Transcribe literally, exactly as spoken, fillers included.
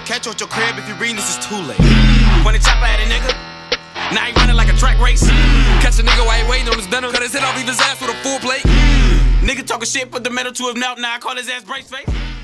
catch you at your crib. If you reading this, is too late. When the chopper at a nigga, now he running like a track race. Catch a nigga while he waiting on his dinner. Cut his head off, leave his ass with a full plate. Nigga talking shit, put the metal to his mouth. Now I call his ass brace face.